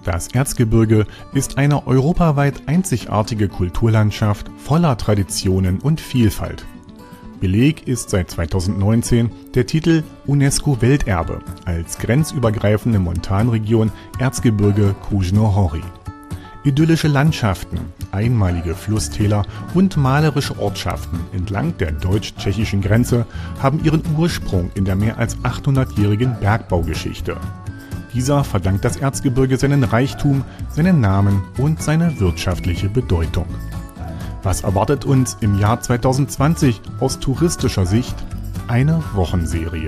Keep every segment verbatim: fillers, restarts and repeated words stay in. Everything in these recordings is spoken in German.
Das Erzgebirge ist eine europaweit einzigartige Kulturlandschaft voller Traditionen und Vielfalt. Beleg ist seit zweitausendneunzehn der Titel UNESCO-Welterbe als grenzübergreifende Montanregion Erzgebirge Krušnohoří. Idyllische Landschaften, einmalige Flusstäler und malerische Ortschaften entlang der deutsch-tschechischen Grenze haben ihren Ursprung in der mehr als achthundertjährigen Bergbaugeschichte. Dieser verdankt das Erzgebirge seinen Reichtum, seinen Namen und seine wirtschaftliche Bedeutung. Was erwartet uns im Jahr zweitausendzwanzig aus touristischer Sicht? Eine Wochenserie.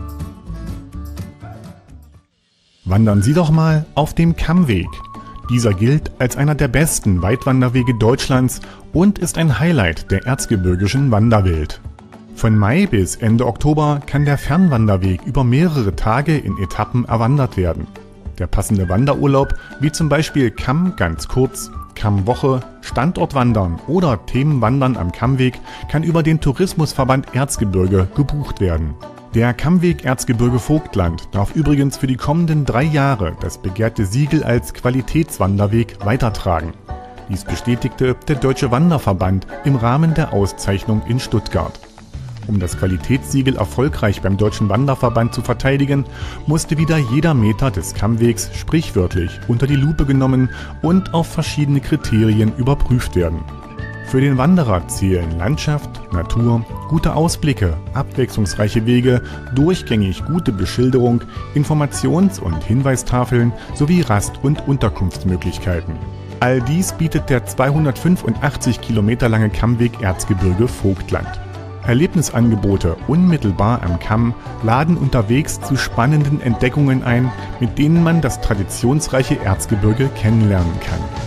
Wandern Sie doch mal auf dem Kammweg. Dieser gilt als einer der besten Weitwanderwege Deutschlands und ist ein Highlight der erzgebirgischen Wanderwelt. Von Mai bis Ende Oktober kann der Fernwanderweg über mehrere Tage in Etappen erwandert werden. Der passende Wanderurlaub, wie zum Beispiel Kamm ganz kurz, Kammwoche, Standortwandern oder Themenwandern am Kammweg, kann über den Tourismusverband Erzgebirge gebucht werden. Der Kammweg Erzgebirge Vogtland darf übrigens für die kommenden drei Jahre das begehrte Siegel als Qualitätswanderweg weitertragen. Dies bestätigte der Deutsche Wanderverband im Rahmen der Auszeichnung in Stuttgart. Um das Qualitätssiegel erfolgreich beim Deutschen Wanderverband zu verteidigen, musste wieder jeder Meter des Kammwegs sprichwörtlich unter die Lupe genommen und auf verschiedene Kriterien überprüft werden. Für den Wanderer zählen Landschaft, Natur, gute Ausblicke, abwechslungsreiche Wege, durchgängig gute Beschilderung, Informations- und Hinweistafeln sowie Rast- und Unterkunftsmöglichkeiten. All dies bietet der zweihundertfünfundachtzig Kilometer lange Kammweg Erzgebirge Vogtland. Erlebnisangebote unmittelbar am Kamm laden unterwegs zu spannenden Entdeckungen ein, mit denen man das traditionsreiche Erzgebirge kennenlernen kann.